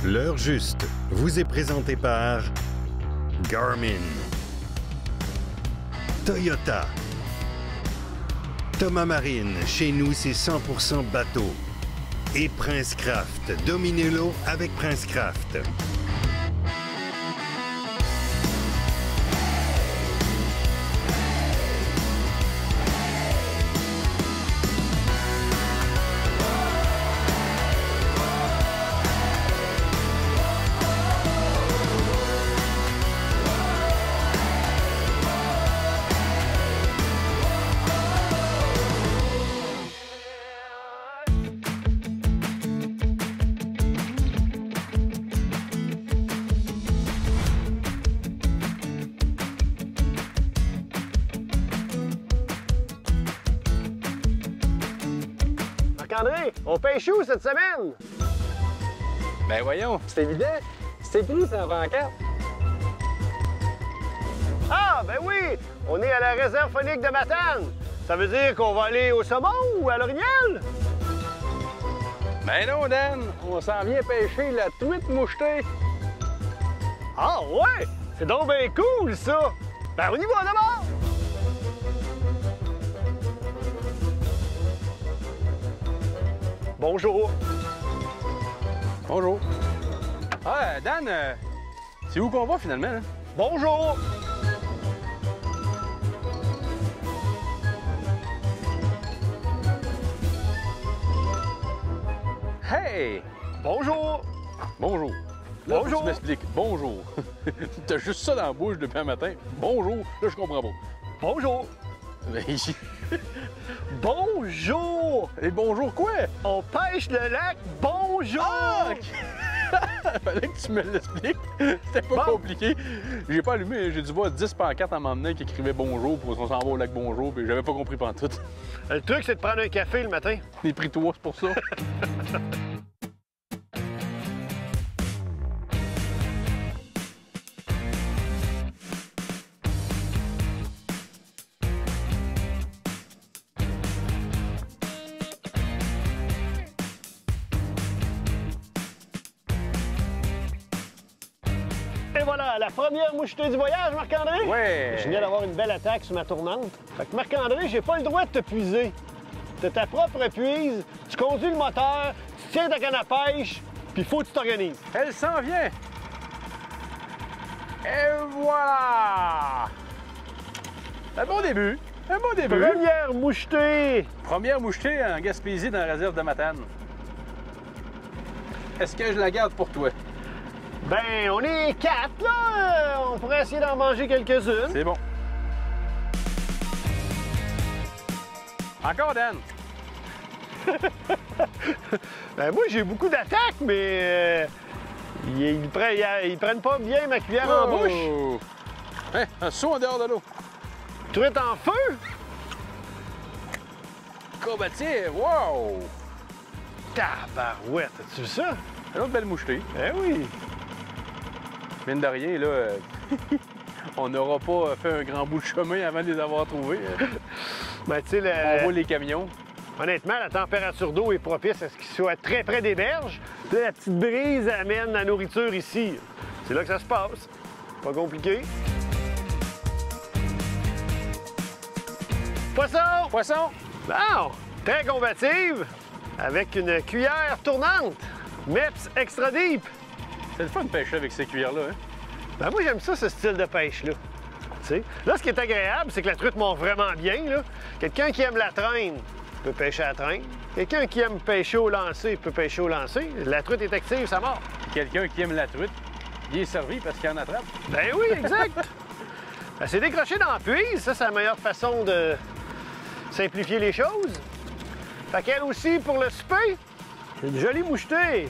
L'heure juste vous est présentée par Garmin, Toyota, Thomas Marine, chez nous c'est 100% bateau, et Princecraft. Dominez-le avec Princecraft. Marc-André, on pêche où cette semaine? Ben voyons, c'est évident. C'est pris ça en 4. Ah, ben oui! On est à la réserve faunique de Matane. Ça veut dire qu'on va aller au saumon ou à l'orignal? Ben non, Dan, on s'en vient pêcher la truite mouchetée. Ah ouais! C'est donc bien cool, ça! Ben on y va d'abord! Bonjour! Bonjour. Ah, Dan, c'est où qu'on va finalement? Hein? Bonjour! Hey! Bonjour! Bonjour. Là, faut que Bonjour. tu m'expliques. Bonjour. T'as juste ça dans la bouche depuis un matin. Bonjour. Là, je comprends pas. Bonjour! Ben, ici. Bonjour! Et bonjour quoi? On pêche le lac Bonjour! Ah! OK. Fallait que tu me l'expliques. C'était pas Bon. compliqué. J'ai pas allumé. J'ai dû voir 10 pancartes en m'emmenant qui écrivaient bonjour pour qu'on s'en va au lac Bonjour. Puis j'avais pas compris pantoute. Le truc, c'est de prendre un café le matin. Les pris toi, c'est pour ça. Et voilà, la première mouchetée du voyage, Marc-André. Ouais. Je viens d'avoir une belle attaque sur ma tournante. Fait que Marc-André, j'ai pas le droit de te puiser. T'as ta propre puise, tu conduis le moteur, tu tiens ta canne à pêche, puis faut que tu t'organises. Elle s'en vient. Et voilà. Un bon début. Un bon début. Première mouchetée. Première mouchetée en Gaspésie dans la réserve de Matane. Est-ce que je la garde pour toi? Ben, on est 4, là. On pourrait essayer d'en manger quelques-unes. C'est bon. Encore, Dan. Ben, moi, j'ai beaucoup d'attaques, mais ils prennent pas bien ma cuillère en bouche. Oh! Hein, un saut en dehors de l'eau. Truite en feu. Combatier, wow! Tabarouette, as-tu vu ça? Une autre belle mouchetée. Ben oui. Mine de rien, là, on n'aura pas fait un grand bout de chemin avant de les avoir trouvés. Ben, tu sais, On voit les camions. honnêtement, la température d'eau est propice à ce qu'ils soient très près des berges. Puis là, la petite brise amène la nourriture ici. C'est là que ça se passe. Pas compliqué. Poisson! Poisson! Bon! Très combative, avec une cuillère tournante. MEPS Extra Deep. C'est le fun de pêcher avec ces cuillères-là, hein? Ben moi, j'aime ça, ce style de pêche-là. Tu sais, là, ce qui est agréable, c'est que la truite monte vraiment bien, là. Quelqu'un qui aime la traîne peut pêcher à la traîne. Quelqu'un qui aime pêcher au lancer peut pêcher au lancer. La truite est active, ça mord. Quelqu'un qui aime la truite, il est servi parce qu'il en attrape. Ben oui, exact. Ben, c'est décroché dans la puise. Ça, c'est la meilleure façon de simplifier les choses. Fait qu'elle aussi, pour le souper, une jolie mouchetée.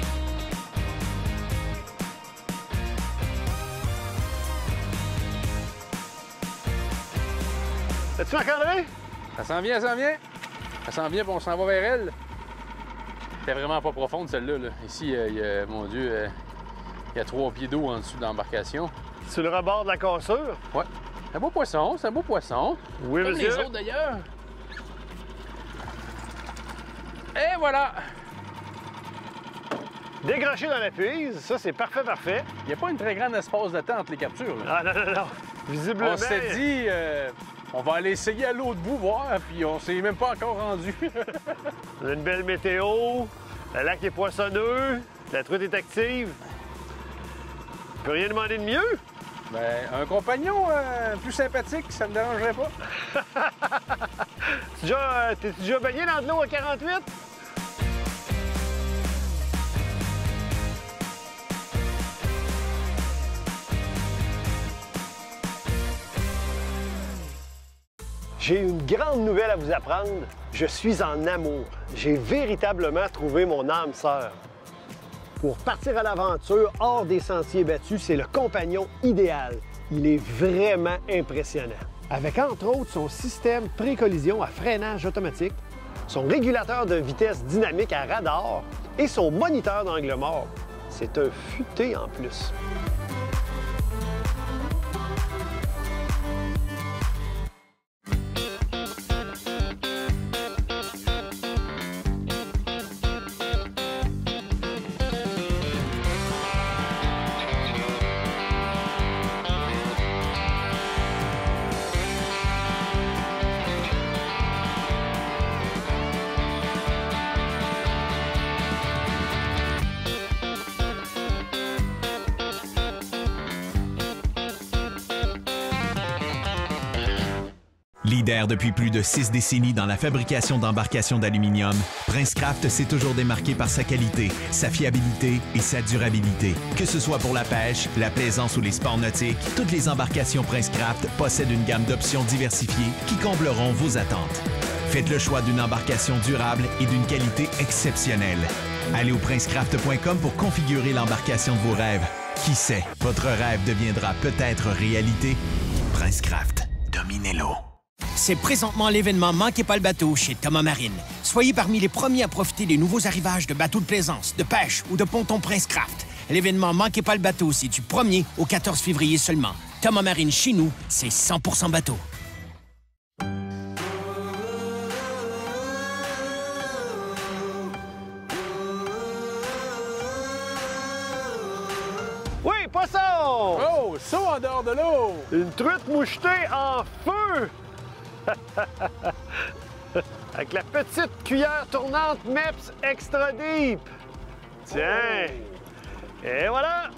As-tu Marc-André? Ça s'en vient, ça s'en vient. Ça s'en vient, puis on s'en va vers elle. C'est vraiment pas profonde, celle-là. Là. Ici, mon Dieu, il y a 3 pieds d'eau en dessous de l'embarcation. Sur le rebord de la cassure? Ouais. C'est un beau poisson, c'est un beau poisson. Oui, Comme monsieur. les autres, d'ailleurs. Et voilà! décrocher dans la puise. Ça, c'est parfait, parfait. Il n'y a pas une très grande espace de temps entre les captures. Là. Ah non, non, non. Visiblement... On s'est dit, on va aller essayer à l'autre bout, voir, puis on s'est même pas encore rendu. On a une belle météo, le lac est poissonneux, la truite est active. On peut rien demander de mieux. Ben, un compagnon plus sympathique, ça me dérangerait pas. T'es-tu déjà baigné dans de l'eau à 48? J'ai une grande nouvelle à vous apprendre. Je suis en amour. J'ai véritablement trouvé mon âme sœur. Pour partir à l'aventure hors des sentiers battus, c'est le compagnon idéal. Il est vraiment impressionnant. Avec entre autres son système pré-collision à freinage automatique, son régulateur de vitesse dynamique à radar et son moniteur d'angle mort. C'est un futé en plus. Leader depuis plus de 6 décennies dans la fabrication d'embarcations d'aluminium, Princecraft s'est toujours démarqué par sa qualité, sa fiabilité et sa durabilité. Que ce soit pour la pêche, la plaisance ou les sports nautiques, toutes les embarcations Princecraft possèdent une gamme d'options diversifiées qui combleront vos attentes. Faites le choix d'une embarcation durable et d'une qualité exceptionnelle. Allez au princecraft.com pour configurer l'embarcation de vos rêves. Qui sait, votre rêve deviendra peut-être réalité. Princecraft, dominez-l'eau. C'est présentement l'événement Manquez pas le bateau chez Thomas Marine. Soyez parmi les premiers à profiter des nouveaux arrivages de bateaux de plaisance, de pêche ou de pontons Princecraft. L'événement Manquez pas le bateau, c'est du 1er au 14 février seulement. Thomas Marine, chez nous, c'est 100% bateau. Oui, poisson! Oh, saut en dehors de l'eau! Une truite mouchetée en feu! Avec la petite cuillère tournante MEPS Extra Deep. Tiens! Et voilà!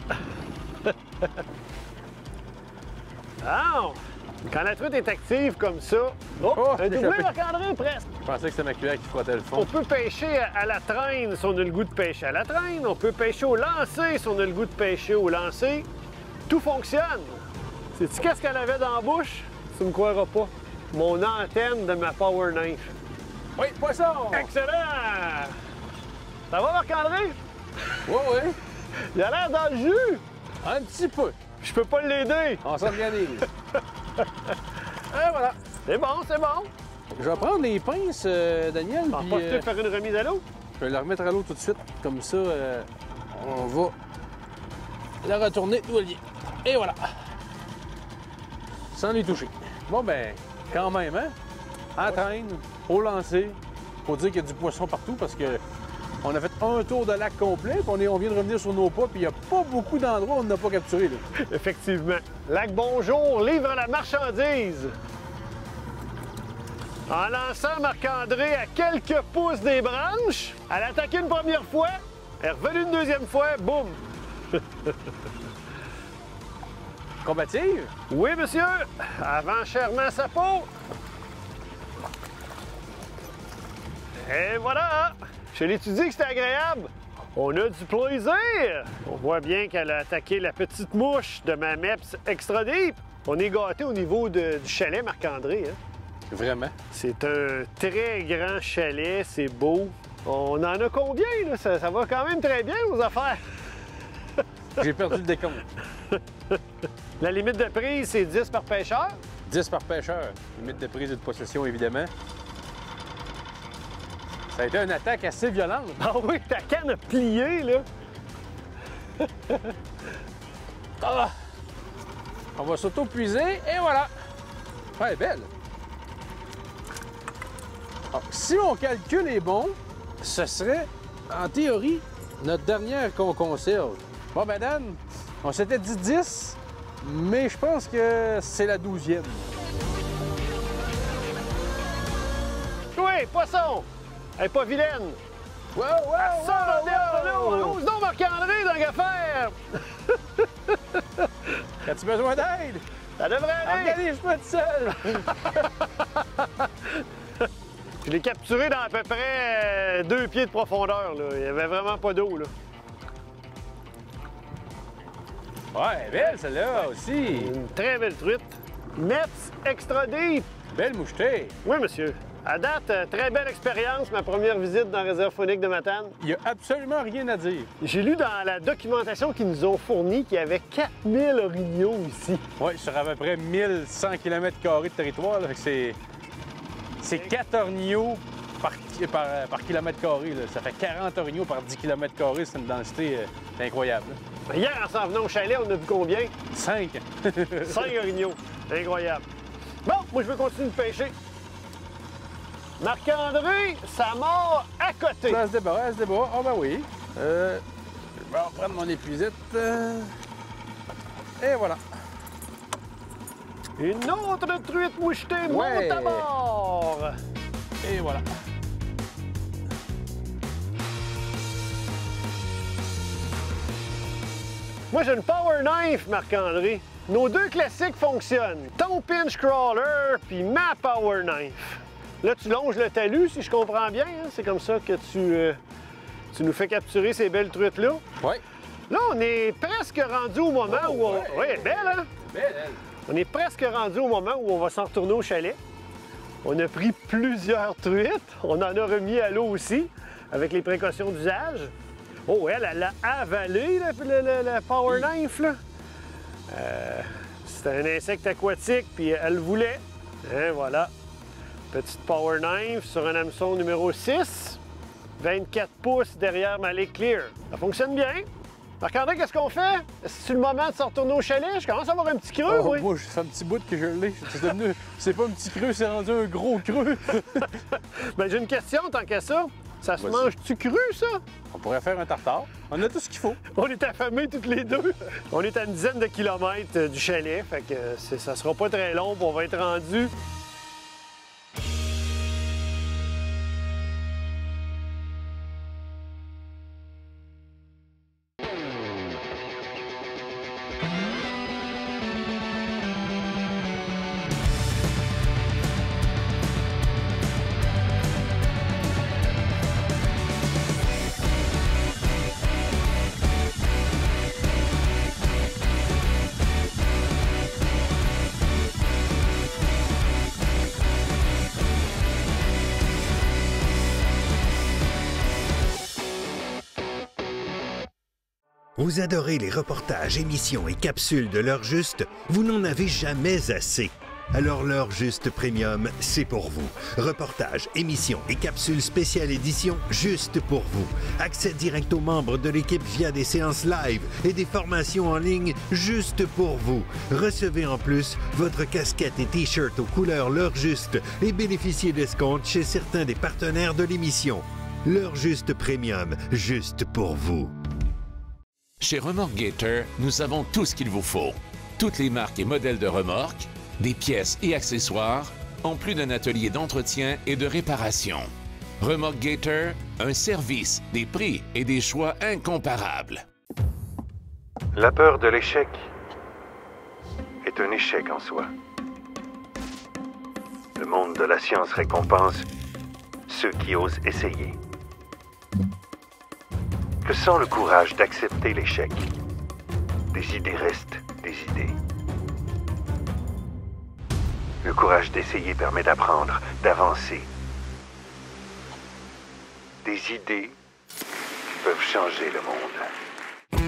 Alors, quand la truite est active comme ça... Oh, un doublé, Marc-André, presque! Je pensais que c'était ma cuillère qui frottait le On fond. peut pêcher à la traîne si on a le goût de pêcher à la traîne. On peut pêcher au lancer si on a le goût de pêcher au lancer. Tout fonctionne. Sais-tu qu'est-ce qu'elle avait dans la bouche? Tu me croiras pas. Mon antenne de ma Power Knife. Oui, poisson! Excellent! Ça va, Marc-André? Oui, oui. Il a l'air dans le jus. Un petit peu. Je peux pas l'aider. On s'organise. Et voilà. C'est bon, c'est bon. Je vais prendre les pinces, Daniel, On va puis pas peut-être faire une remise à l'eau? je vais la remettre à l'eau tout de suite. Comme ça, on va la retourner d'où elle vient. Et voilà. Sans lui toucher. Bon, ben, quand même, hein? À traîne, au lancer. Faut dire qu'il y a du poisson partout parce que on a fait un tour de lac complet, puis on vient de revenir sur nos pas, puis il n'y a pas beaucoup d'endroits où on n'a pas capturé. Là. Effectivement. Lac Bonjour livre la marchandise. En lançant Marc-André à quelques pouces des branches, elle a attaqué une première fois, elle est revenue une deuxième fois, boum! Combative? Oui, monsieur! Avant chèrement sa peau! Et voilà! Je l'ai-tu dit que c'était agréable? On a du plaisir! On voit bien qu'elle a attaqué la petite mouche de ma MEPS Extra Deep. On est gâtés au niveau du chalet Marc-André. Hein? Vraiment? C'est un très grand chalet, c'est beau. On en a combien, là? Ça va quand même très bien, nos affaires. J'ai perdu le décompte. La limite de prise, c'est 10 par pêcheur. 10 par pêcheur. Limite de prise et de possession, évidemment. Ça a été une attaque assez violente. Ah oui, ta canne a plié, là. Ah! On va s'auto-puiser et voilà! Ouais, elle est belle. Ah, si mon calcul est bon, ce serait, en théorie, notre dernière qu'on conserve. Bon, ben Dan, on s'était dit 10, mais je pense que c'est la 12e. Oui, poisson! Elle est pas vilaine! Wow, Ça, ose donc Marc-André dans l'affaire! As-tu besoin d'aide? Ça devrait aller! Organise-moi tout seul! Je l'ai capturé dans à peu près 2 pieds de profondeur. Là. Il n'y avait vraiment pas d'eau. Là. Ouais, belle celle-là aussi. Une très belle truite. Metz Extra Deep. Belle mouchetée. Oui, monsieur. À date, très belle expérience, ma première visite dans la réserve faunique de Matane. Il n'y a absolument rien à dire. J'ai lu dans la documentation qu'ils nous ont fournie qu'il y avait 4000 orignaux ici. Oui, sur à peu près 1100 km² de territoire. Là, fait que c'est 4 orignaux par kilomètre carré. Là. Ça fait 40 orignaux par 10 km². C'est une densité incroyable. Là. Hier, en s'en venant au chalet, on a vu combien? 5. 5 orignaux. Incroyable. Bon, moi, je veux continuer de pêcher. Marc-André, ça mord à côté. Elle se débat, elle se débat. Ah ben oui. Je vais reprendre mon épuisette. Et voilà. Une autre truite mouchetée monte à bord. Et voilà. Moi, j'ai une Power Knife, Marc-André. Nos 2 classiques fonctionnent. Ton Pinch Crawler puis ma Power Knife. Là, tu longes le talus, si je comprends bien. Hein? C'est comme ça que tu nous fais capturer ces belles truites-là. Oui. Là, on est presque rendu au moment où on... Oui, elle est belle, hein? Belle, elle. On est presque rendu au moment où on va s'en retourner au chalet. On a pris plusieurs truites. On en a remis à l'eau aussi, avec les précautions d'usage. Oh, elle a avalé la Power Knife, là. C'est un insecte aquatique, puis elle le voulait. Hein, voilà. Petite Power Knife sur un hameçon numéro 6. 24 pouces derrière ma Lake Clear. Ça fonctionne bien. Marc-André, qu'est-ce qu'on fait? C'est le moment de se retourner au chalet? Je commence à avoir un petit creux, oui. Moi, ça fait un petit bout que je l'ai. C'est pas un petit creux, c'est rendu un gros creux. Ben, j'ai une question tant qu'à ça. Ça se mange-tu cru, ça? On pourrait faire un tartare. On a tout ce qu'il faut. On est affamés toutes les deux. On est à une dizaine de kilomètres du chalet, fait que ça sera pas très long, puis on va être rendu. Vous adorez les reportages, émissions et capsules de l'heure juste? Vous n'en avez jamais assez. Alors l'heure juste premium, c'est pour vous. Reportages, émissions et capsules spéciales édition juste pour vous. Accès direct aux membres de l'équipe via des séances live et des formations en ligne juste pour vous. Recevez en plus votre casquette et t-shirt aux couleurs l'heure juste et bénéficiez d'escomptes chez certains des partenaires de l'émission. L'heure juste premium, juste pour vous. Chez Remorque Gator, nous avons tout ce qu'il vous faut. Toutes les marques et modèles de remorques, des pièces et accessoires, en plus d'un atelier d'entretien et de réparation. Remorque Gator, un service, des prix et des choix incomparables. La peur de l'échec est un échec en soi. Le monde de la science récompense ceux qui osent essayer. Que sans le courage d'accepter l'échec, des idées restent des idées. Le courage d'essayer permet d'apprendre, d'avancer. Des idées peuvent changer le monde.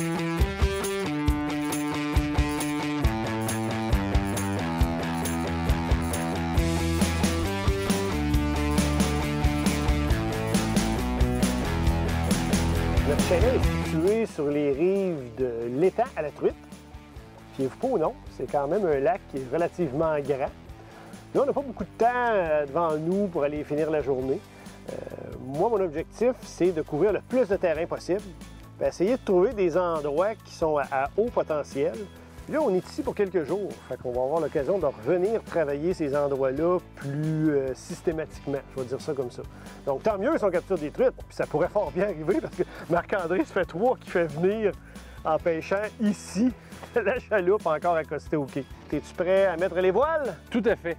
Notre chalet est situé sur les rives de l'étang à la truite. Fiez-vous pas au nom, c'est quand même un lac qui est relativement grand. Là, on n'a pas beaucoup de temps devant nous pour aller finir la journée. moi, mon objectif, c'est de couvrir le plus de terrain possible, puis essayer de trouver des endroits qui sont à haut potentiel. Là, on est ici pour quelques jours, fait qu'on va avoir l'occasion de revenir travailler ces endroits-là plus systématiquement, je vais dire ça comme ça. Donc, tant mieux si on capture des truites, puis ça pourrait fort bien arriver parce que Marc-André, ça fait 3 qu'il fait venir en pêchant ici, la chaloupe encore accostée au quai. Es-tu prêt à mettre les voiles? Tout à fait.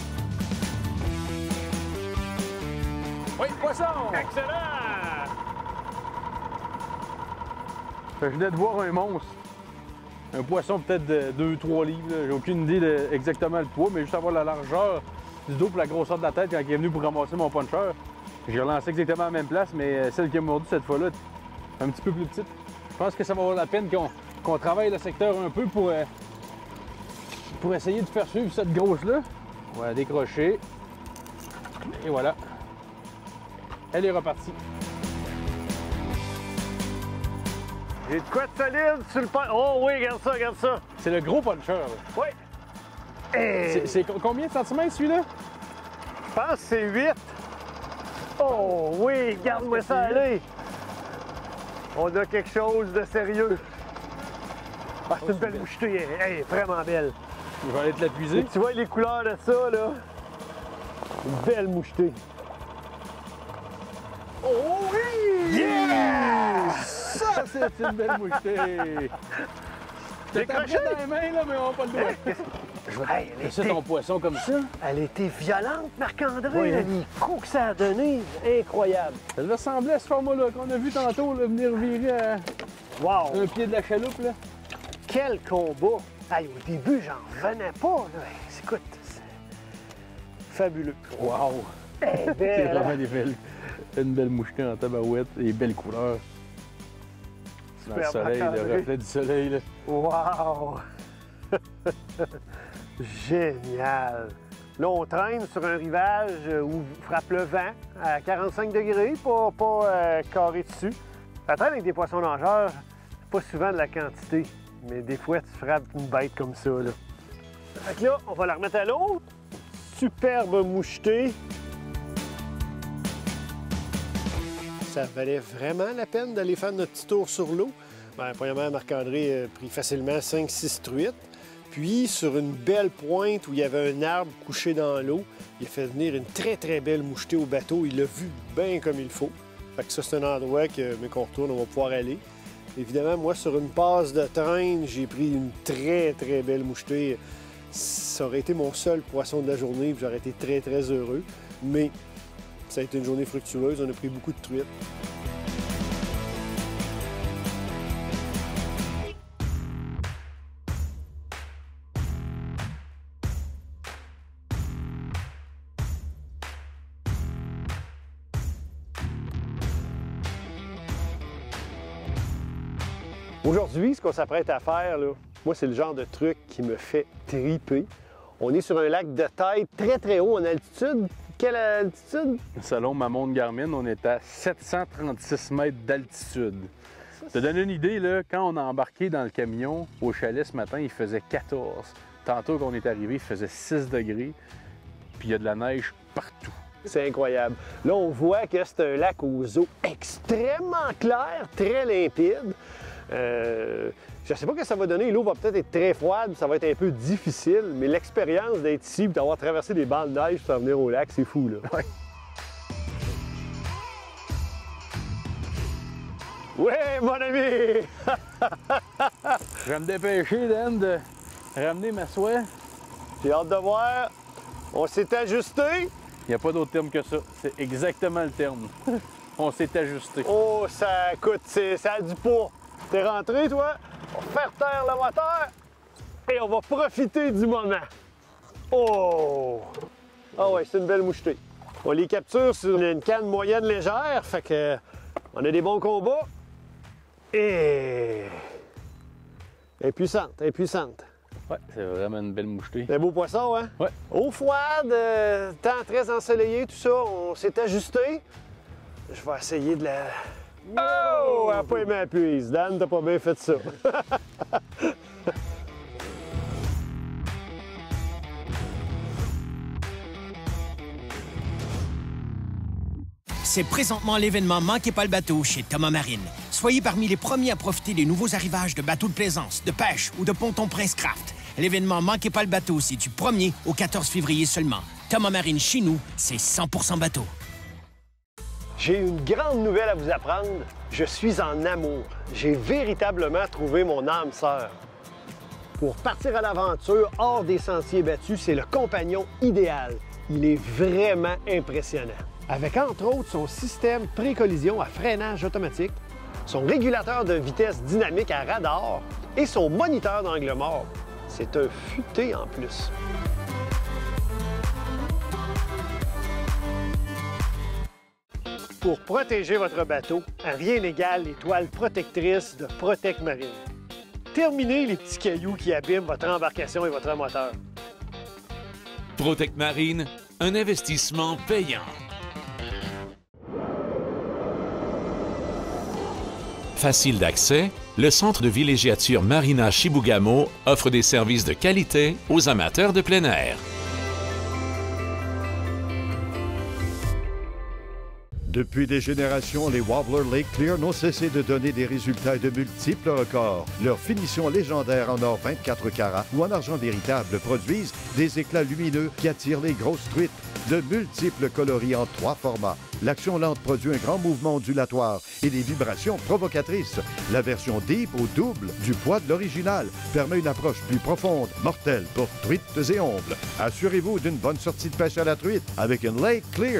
Oui, poisson! Excellent! Je venais de voir un monstre. Un poisson peut-être de 2-3 livres. J'ai aucune idée de exactement le poids, mais juste avoir la largeur du dos et la grosseur de la tête quand il est venu pour ramasser mon puncher. J'ai relancé exactement à la même place, mais celle qui a mordu cette fois-là, un petit peu plus petite. Je pense que ça va valoir la peine qu'on travaille le secteur un peu pour essayer de faire suivre cette grosse-là. On va la décrocher. Et voilà. Elle est repartie. J'ai de quoi de solide sur le punch. Oh oui, regarde ça, regarde ça. C'est le gros puncher. Là. Oui. Hey. C'est combien de centimètres celui-là? Je pense que c'est 8. Oh oui, regarde-moi ça aller. On a quelque chose de sérieux. Ah, c'est une belle mouchetée. Elle est vraiment belle. Je vais aller te la puiser. Tu vois les couleurs de ça, là? Une belle mouchetée. Oh oui! Yeah! Ça, c'est une belle mouchetée! Décroché dans les mains, là, mais on n'a pas le doigt. Je vais laisser ton poisson comme ça. Elle était violente, Marc-André. Oui. Les coups que ça a donné, incroyable. Ça devait ressembler à ce format-là qu'on a vu tantôt, là, venir virer à Wow! un pied de la chaloupe. Là. Quel combat! Hey, au début, j'en revenais pas. Là. Écoute, c'est fabuleux. Wow! Elle est C'est belle. vraiment une belle mouchetée en tabarouette et belles couleurs. Dans le Super, soleil, Marc-André. le reflet du soleil. Là. Wow! Génial! Là, on traîne sur un rivage où frappe le vent à 45 degrés, pas carré dessus. Ça traîne avec des poissons nageurs, pas souvent de la quantité, mais des fois, tu frappes une bête comme ça. Là. Fait que là, on va la remettre à l'eau. Superbe mouchetée. Ça valait vraiment la peine d'aller faire notre petit tour sur l'eau. Bien, premièrement, Marc-André a pris facilement 5-6 truites. Puis, sur une belle pointe où il y avait un arbre couché dans l'eau, il a fait venir une très, très belle mouchetée au bateau. Il l'a vu bien comme il faut. Fait que ça, c'est un endroit que, mais qu'on retourne, on va pouvoir aller. Évidemment, moi, sur une passe de traîne, j'ai pris une très, très belle mouchetée. Ça aurait été mon seul poisson de la journée, puis j'aurais été très, très heureux. Mais ça a été une journée fructueuse. On a pris beaucoup de truites. Aujourd'hui, ce qu'on s'apprête à faire, là, moi, c'est le genre de truc qui me fait triper. On est sur un lac de taille très, très haut en altitude. Quelle altitude? Selon ma montre Garmin, on est à 736 mètres d'altitude. Pour te donner une idée, là, quand on a embarqué dans le camion au chalet ce matin, il faisait 14. Tantôt qu'on est arrivé, il faisait 6 degrés. Puis il y a de la neige partout. C'est incroyable. Là, on voit que c'est un lac aux eaux extrêmement claires, très limpides. Je ne sais pas ce que ça va donner. L'eau va peut-être être très froide, ça va être un peu difficile, mais l'expérience d'être ici et d'avoir traversé des bancs de neige pour venir au lac, c'est fou, là. Ouais. Ouais, mon ami! Je vais me dépêcher, Dan, de ramener ma soie. J'ai hâte de voir. On s'est ajusté. Il n'y a pas d'autre terme que ça. C'est exactement le terme. On s'est ajusté. Oh, ça coûte, ça a du poids. T'es rentré, toi? On va faire taire le moteur et on va profiter du moment. Oh! Ah ouais, c'est une belle mouchetée. On les capture sur une canne moyenne légère, fait que on a des bons combats. Et... Elle est puissante, elle est puissante. Ouais, c'est vraiment une belle mouchetée. C'est un beau poisson, hein? Ouais. Eau froide, temps très ensoleillé, tout ça, on s'est ajusté. Je vais essayer de la... Oh! Elle n'a pas aimé la puise. Dan, t'as pas bien fait ça. C'est présentement l'événement Manquez pas le bateau chez Thomas Marine. Soyez parmi les premiers à profiter des nouveaux arrivages de bateaux de plaisance, de pêche ou de ponton Princecraft. L'événement Manquez pas le bateau, c'est du 1er au 14 février seulement. Thomas Marine, chez nous, c'est 100% bateau. J'ai une grande nouvelle à vous apprendre. Je suis en amour. J'ai véritablement trouvé mon âme sœur. Pour partir à l'aventure hors des sentiers battus, c'est le compagnon idéal. Il est vraiment impressionnant. Avec entre autres son système pré-collision à freinage automatique, son régulateur de vitesse dynamique à radar et son moniteur d'angle mort. C'est un futé en plus. Pour protéger votre bateau, rien n'égale les toiles protectrices de Protec Marine. Terminez les petits cailloux qui abîment votre embarcation et votre moteur. Protec Marine, un investissement payant. Facile d'accès, le centre de villégiature Marina Chibougamau offre des services de qualité aux amateurs de plein air. Depuis des générations, les Wobbler Lake Clear n'ont cessé de donner des résultats et de multiples records. Leur finition légendaire en or 24 carats ou en argent véritable produisent des éclats lumineux qui attirent les grosses truites. De multiples coloris en 3 formats. L'action lente produit un grand mouvement ondulatoire et des vibrations provocatrices. La version Deep au double du poids de l'original permet une approche plus profonde, mortelle pour truites et ombles. Assurez-vous d'une bonne sortie de pêche à la truite avec une Lake Clear.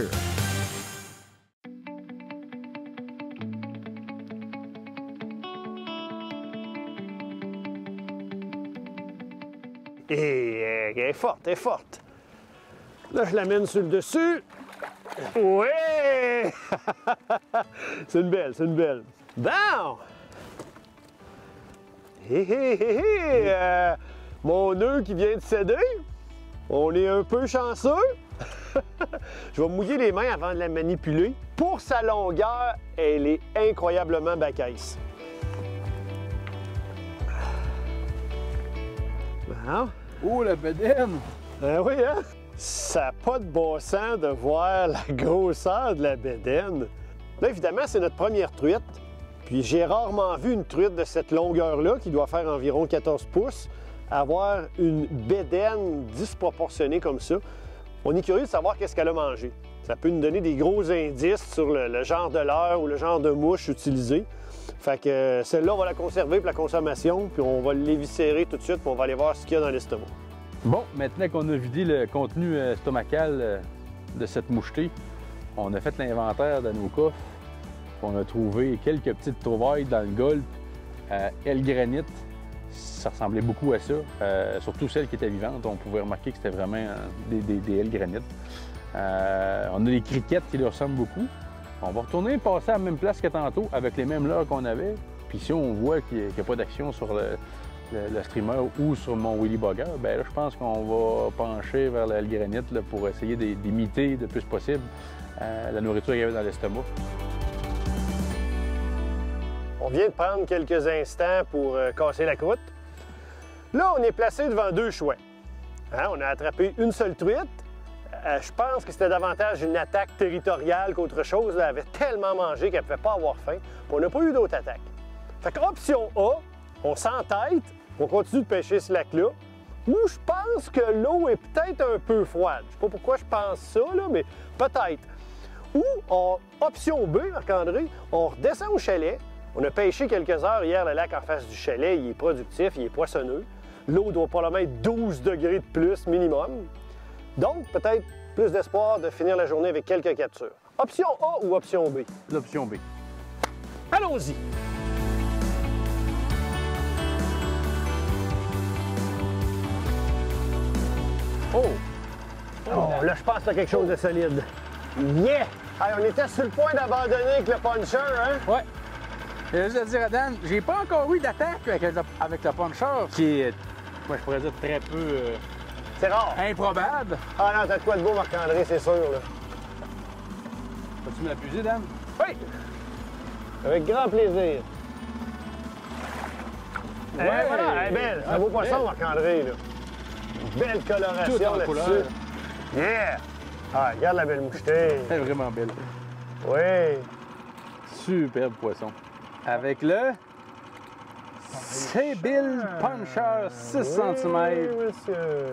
Et elle est forte, elle est forte. Là, je l'amène sur le dessus. Ouais! C'est une belle, c'est une belle. Bon! Hé, hé, hé, hé! Mon nœud qui vient de céder. On est un peu chanceux. Je vais mouiller les mains avant de la manipuler. Pour sa longueur, elle est incroyablement bacaisse. Bon. Oh, la bedaine! Ben oui, hein? Ça n'a pas de bon sens de voir la grosseur de la bédaine. Là, évidemment, c'est notre première truite. Puis j'ai rarement vu une truite de cette longueur-là, qui doit faire environ 14 pouces, avoir une bédaine disproportionnée comme ça. On est curieux de savoir qu'est-ce qu'elle a mangé. Ça peut nous donner des gros indices sur le genre de leurre ou le genre de mouche utilisé. Fait que celle-là, on va la conserver pour la consommation, puis on va l'éviscérer tout de suite, puis on va aller voir ce qu'il y a dans l'estomac. Bon, maintenant qu'on a vidé le contenu stomacal de cette mouchetée, on a fait l'inventaire de nos coffres. On a trouvé quelques petites trouvailles dans le golfe. L-granite, ça ressemblait beaucoup à ça, surtout celles qui étaient vivantes. On pouvait remarquer que c'était vraiment des L-granite. On a des criquettes qui leur ressemblent beaucoup. On va retourner passer à la même place que tantôt avec les mêmes leurres qu'on avait. Puis si on voit qu'il n'y a pas d'action sur le streamer ou sur mon Willy Bugger, bien là, je pense qu'on va pencher vers le granite pour essayer d'imiter le plus possible la nourriture qu'il y avait dans l'estomac. On vient de prendre quelques instants pour casser la croûte. Là, on est placé devant 2 choix. Hein, on a attrapé une seule truite. Je pense que c'était davantage une attaque territoriale qu'autre chose. Elle avait tellement mangé qu'elle ne pouvait pas avoir faim. Puis on n'a pas eu d'autres attaques. Fait que option A, on s'entête, on continue de pêcher ce lac-là, où je pense que l'eau est peut-être un peu froide. Je ne sais pas pourquoi je pense ça, là, mais peut-être. Ou, option B, Marc-André, on redescend au chalet. On a pêché quelques heures hier, le lac en face du chalet, il est productif, il est poissonneux. L'eau doit probablement être 12 degrés de plus minimum. Donc, peut-être plus d'espoir de finir la journée avec quelques captures. Option A ou option B? L'option B. Allons-y! Oh! Oh, là, je pense que c'est quelque chose de solide. Yeah! Hey, on était sur le point d'abandonner avec le puncher, hein? Ouais. Et je veux dire à Dan, j'ai pas encore eu d'attaque avec le puncher, qui est, moi, je pourrais dire, très peu C'est rare. improbable. Ah non, t'as de quoi de beau, Marc-André, c'est sûr, là. Vas-tu me l'appuyer, Dan? Oui! Avec grand plaisir. Ouais, voilà, elle est belle. Un beau poisson, Marc-André, là. Belle coloration Tout en là-dessus. couleur. Yeah! Ah, regarde la belle mouchetée. Elle est vraiment belle. Oui. Superbe poisson. Avec le Sébile Puncher 6 cm. Oui, monsieur.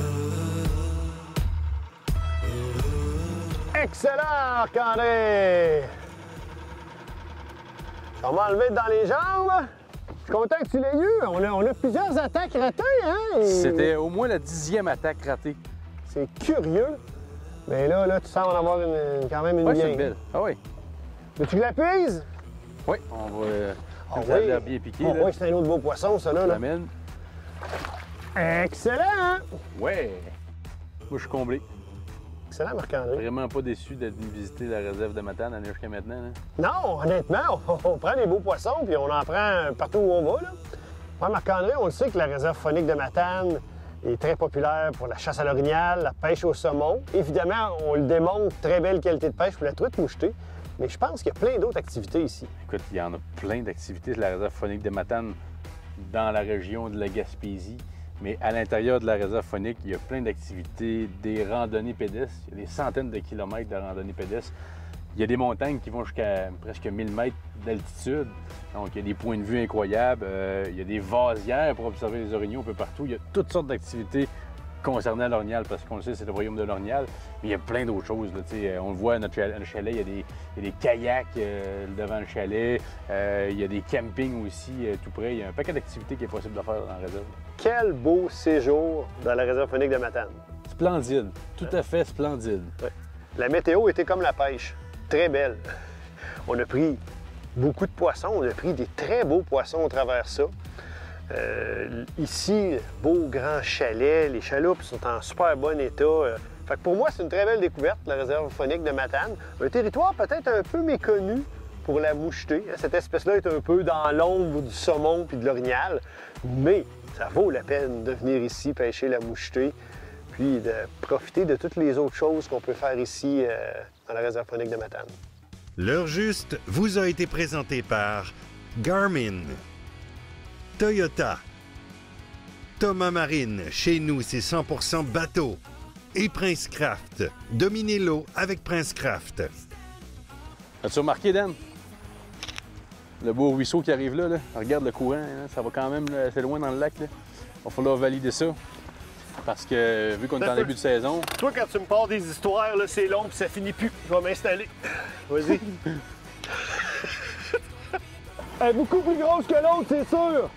Excellent, Marc-André! Ça m'a enlevé dans les jambes. Je suis content que tu l'aies eu. On a plusieurs attaques ratées, hein? C'était au moins la 10e attaque ratée. C'est curieux. Mais là, tu sens en avoir quand même une Oui, bien. c'est une belle. Ah oui. Veux-tu que je la puise? Oui, on va oui. l'air bien piqué. Oh, oui, c'est un autre beau poisson, ça, là. L'amène. Excellent! Ouais. Moi, je suis comblé. Excellent, Marc-André. Vraiment pas déçu d'être venu visiter la réserve de Matane jusqu'à maintenant. Là. Non, honnêtement, on prend des beaux poissons puis on en prend partout où on va. Là. Moi, Marc-André, on le sait que la réserve faunique de Matane est très populaire pour la chasse à l'orignal, la pêche au saumon. Évidemment, on le démontre, très belle qualité de pêche pour la truite mouchetée. Mais je pense qu'il y a plein d'autres activités ici. Écoute, il y en a plein d'activités de la réserve faunique de Matane dans la région de la Gaspésie. Mais à l'intérieur de la réserve faunique, il y a plein d'activités, des randonnées pédestres. Il y a des centaines de kilomètres de randonnées pédestres. Il y a des montagnes qui vont jusqu'à presque 1000 mètres d'altitude. Donc, il y a des points de vue incroyables. Il y a des vasières pour observer les orignaux un peu partout. Il y a toutes sortes d'activités concernant l'orignal, parce qu'on le sait, c'est le royaume de l'orignal. Mais il y a plein d'autres choses. Là, on le voit à notre chalet, il y a des kayaks devant le chalet. Il y a des campings aussi tout près. Il y a un paquet d'activités qui est possible de faire dans la réserve. Quel beau séjour dans la réserve faunique de Matane. Splendide. Tout à fait splendide. Ouais. La météo était comme la pêche. Très belle. On a pris beaucoup de poissons. On a pris des très beaux poissons au travers ça. Ici, beau grand chalet. Les chaloupes sont en super bon état. Fait que pour moi, c'est une très belle découverte, la réserve faunique de Matane. Un territoire peut-être un peu méconnu pour la mouchetée. Cette espèce-là est un peu dans l'ombre du saumon puis de l'orignal. Mais ça vaut la peine de venir ici pêcher la mouchetée, puis de profiter de toutes les autres choses qu'on peut faire ici dans la réserve faunique de Matane. L'heure juste vous a été présenté par Garmin, Toyota, Thomas Marine, chez nous c'est 100% bateau, et Princecraft. Dominez l'eau avec Princecraft. As-tu remarqué, Dan? Le beau ruisseau qui arrive là, regarde le courant, hein? Ça va quand même assez loin dans le lac. Là. Il va falloir valider ça. Parce que vu qu'on est en début de saison... Toi, quand tu me parles des histoires, là, c'est long puis ça finit plus. Je vais m'installer. Vas-y. Elle est beaucoup plus grosse que l'autre, c'est sûr.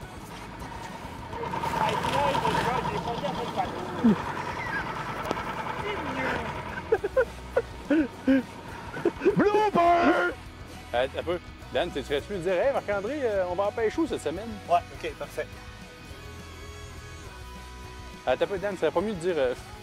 Blooper! Un peu. Dan, tu serais-tu me dire, hey Marc-André, on va en pêcher où cette semaine? Ouais, ok, parfait. Attends un peu, Dan, ça serait pas mieux de dire